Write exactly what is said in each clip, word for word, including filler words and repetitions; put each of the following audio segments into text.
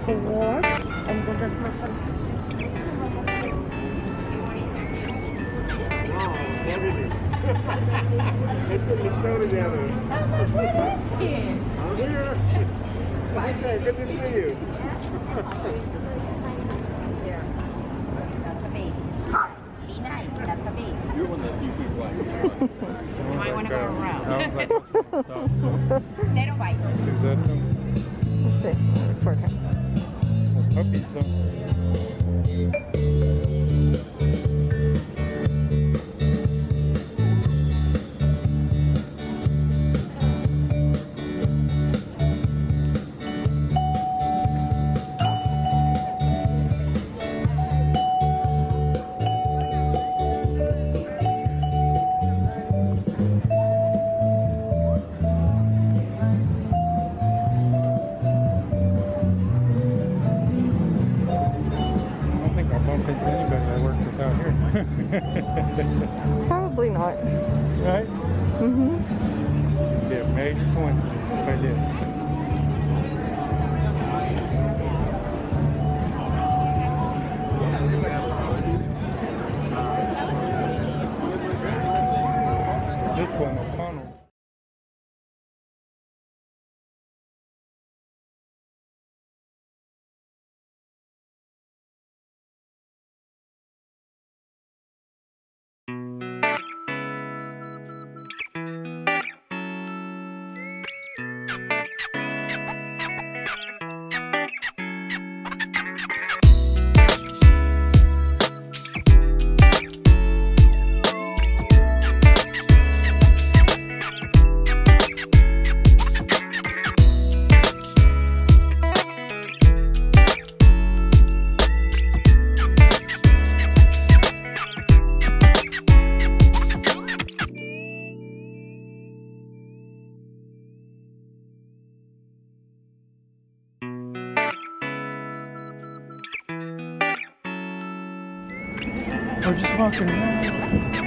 Four. Ang gagas na sa... Wow, everything. It's in the show together. Where is he? I'm here. Okay, good to see you. There. That's a baby. Be nice. That's a baby. You're one that usually flies. You might want to go around. They don't bite. Is that them? Let's see. For him. Puppies, though. Probably not. Right? Mm-hmm. It'd be a major coincidence if I did. This one, O'Connell. We're just walking around.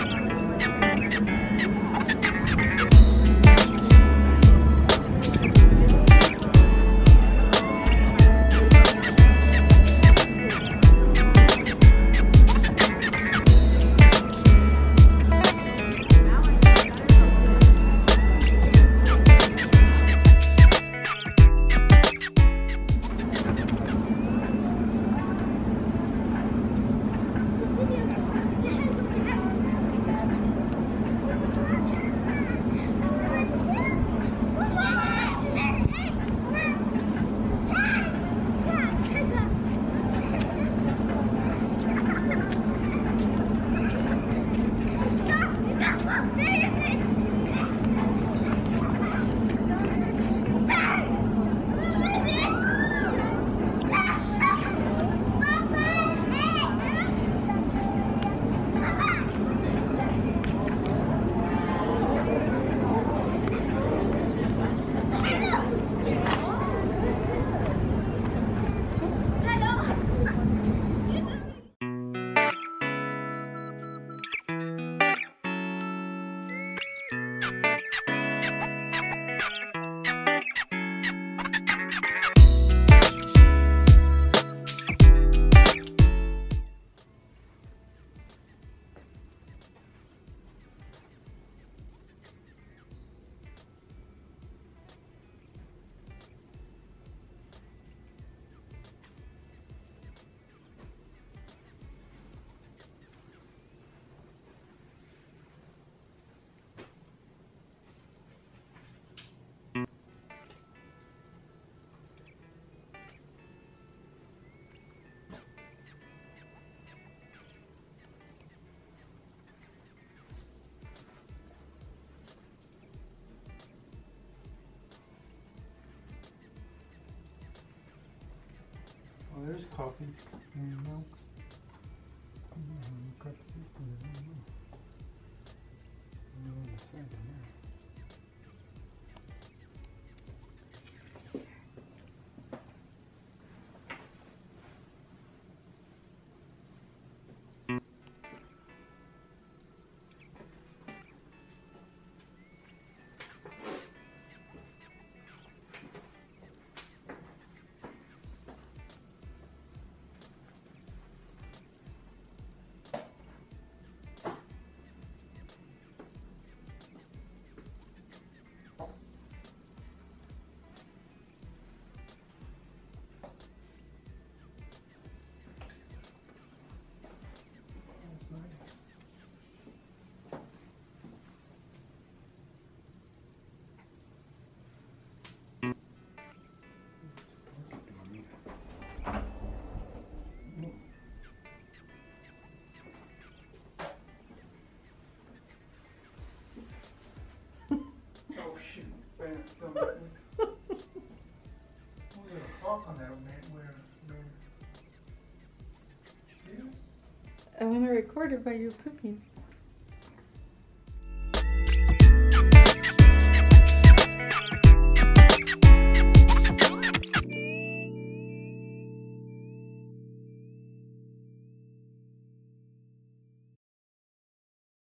Oh, there's coffee and milk. Mm-hmm. Cup of soup and I don't know. I don't know on the side in there. Look at a clock on that man. Where, where? See this? I want to record it by you pooping.